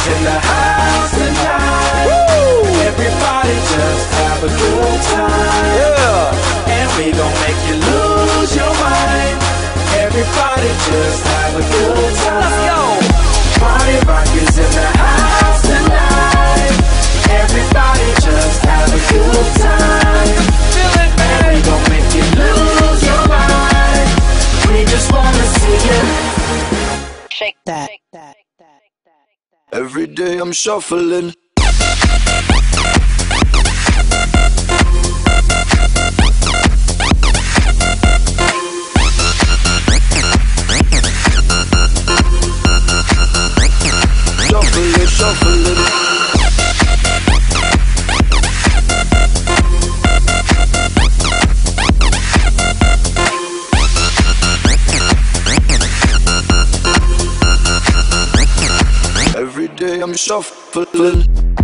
is in the house tonight. Woo! Everybody just have a good time. Yeah. And we gon' make you lose your mind. Everybody just have a good time. Let's go. Party rock is in the house tonight. Everybody just have a good time. Feel it, man. And we gon' make you lose your mind. We just wanna see you shake that. Every day I'm shuffling. Shuffling. Every day I'm shuffling.